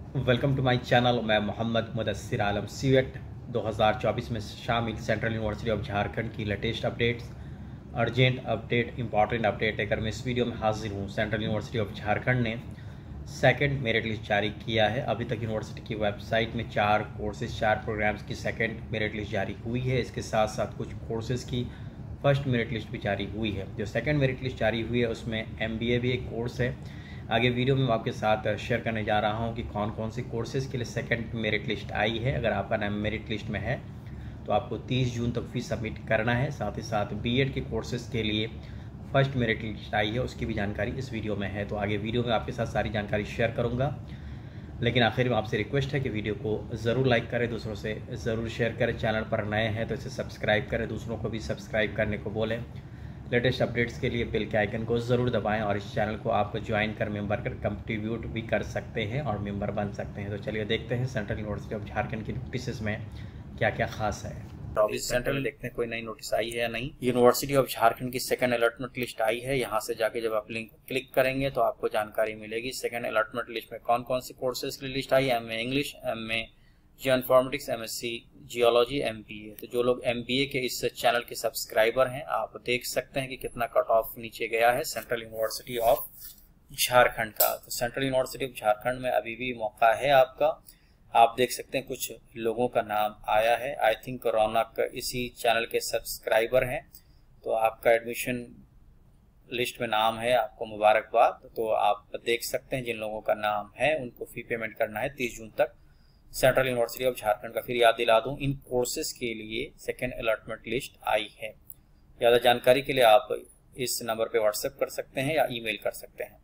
Welcome to my channel. मैं मोहम्मद मुदस्सिर आलम civet 2024 में शामिल सेंट्रल यूनिवर्सिटी ऑफ झारखंड की latest updates, urgent update, important update लेकर मैं इस वीडियो में हाजिर हूँ। सेंट्रल यूनिवर्सिटी ऑफ झारखंड ने सेकंड मेरिट लिस्ट जारी किया है। अभी तक यूनिवर्सिटी की वेबसाइट में 4 प्रोग्राम्स की सेकंड मेरिट लिस्ट जारी हुई है। इसके साथ साथ कुछ कोर्सेज़ की फर्स्ट मेरिट लिस्ट भी जारी हुई है। जो सेकंड मेरिट लिस्ट जारी हुई है उसमें MBA भी एक कोर्स है। आगे वीडियो में मैं आपके साथ शेयर करने जा रहा हूं कि कौन कौन से कोर्सेज़ के लिए सेकंड मेरिट लिस्ट आई है। अगर आपका नाम मेरिट लिस्ट में है तो आपको 30 जून तक फीस सबमिट करना है। साथ ही साथ BEd के कोर्सेज़ के लिए फर्स्ट मेरिट लिस्ट आई है, उसकी भी जानकारी इस वीडियो में है। तो आगे वीडियो में आपके साथ सारी जानकारी शेयर करूँगा, लेकिन आखिर में आपसे रिक्वेस्ट है कि वीडियो को ज़रूर लाइक करें, दूसरों से ज़रूर शेयर करें। चैनल पर नए हैं तो इसे सब्सक्राइब करें, दूसरों को भी सब्सक्राइब करने को बोलें। लेटेस्ट अपडेट्स के लिए बेल के आइकन को ज़रूर दबाएं और इस चैनल को आप ज्वाइन कर मेंबर कर कंट्रीब्यूट भी कर सकते हैं और मेंबर बन सकते हैं। तो चलिए देखते हैं सेंट्रल यूनिवर्सिटी ऑफ झारखंड की नोटिस में क्या क्या खास है। तो अभी सेंट्रल में देखते हैं कोई नई नोटिस आई है या नहीं। यूनिवर्सिटी ऑफ झारखंड की सेकंड अलॉटमेंट लिस्ट आई है। यहाँ से जाके जब आप लिंक क्लिक करेंगे तो आपको जानकारी मिलेगी। सेकंड अलॉटमेंट लिस्ट में कौन कौन से कोर्सेज की लिस्ट आई है। MA English, MA geoinformatics, MSc geology, MBA। तो जो लोग MBA के इस चैनल के सब्सक्राइबर हैं, आप देख सकते हैं कि कितना कट ऑफ नीचे गया है सेंट्रल यूनिवर्सिटी ऑफ झारखंड का। तो सेंट्रल यूनिवर्सिटी ऑफ झारखंड में अभी भी मौका है आपका। आप देख सकते हैं कुछ लोगों का नाम आया है। आई थिंक रौनक इसी चैनल के सब्सक्राइबर हैं। तो आपका एडमिशन लिस्ट में नाम है, आपको मुबारकबाद। तो आप देख सकते हैं जिन लोगों का नाम है उनको फी पेमेंट करना है 30 जून तक। सेंट्रल यूनिवर्सिटी ऑफ झारखंड का फिर याद दिला दूं, इन कोर्सेज के लिए सेकेंड अलॉटमेंट लिस्ट आई है। ज़्यादा जानकारी के लिए आप इस नंबर पे व्हाट्सएप कर सकते हैं या ईमेल कर सकते हैं।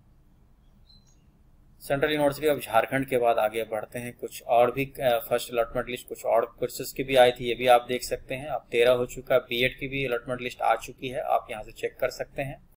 सेंट्रल यूनिवर्सिटी ऑफ झारखंड के बाद आगे बढ़ते हैं। कुछ और भी फर्स्ट अलॉटमेंट लिस्ट कुछ और कोर्सेज की भी आई थी, ये भी आप देख सकते हैं। अब 13 हो चुका। BEd की भी अलॉटमेंट लिस्ट आ चुकी है, आप यहाँ से चेक कर सकते हैं।